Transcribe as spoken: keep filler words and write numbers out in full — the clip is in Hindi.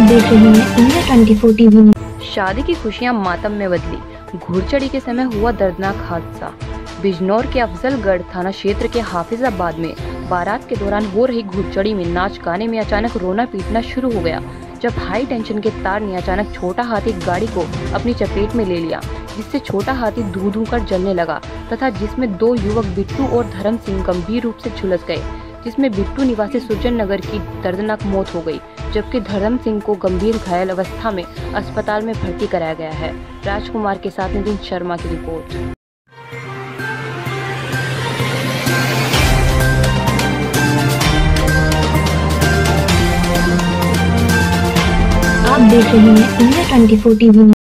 देख रहे हैं इंडिया ट्वेंटी फोर टीवी। शादी की खुशियां मातम में बदली। घुड़चढ़ी के समय हुआ दर्दनाक हादसा। बिजनौर के अफजलगढ़ थाना क्षेत्र के हाफिजाबाद में बारात के दौरान हो रही घुड़चढ़ी में नाच गाने में अचानक रोना पीटना शुरू हो गया, जब हाई टेंशन के तार ने अचानक छोटा हाथी गाड़ी को अपनी चपेट में ले लिया, जिससे छोटा हाथी धू धू कर जलने लगा तथा जिसमें दो युवक बिट्टू और धर्म सिंह गंभीर रूप से झुलस गए, जिसमें बिट्टू निवासी सुरजन नगर की दर्दनाक मौत हो गई, जबकि धर्म सिंह को गंभीर घायल अवस्था में अस्पताल में भर्ती कराया गया है। राजकुमार के साथ नितिन शर्मा की रिपोर्ट। आप देख रहे हैं इंडिया ट्वेंटी फोर टीवी।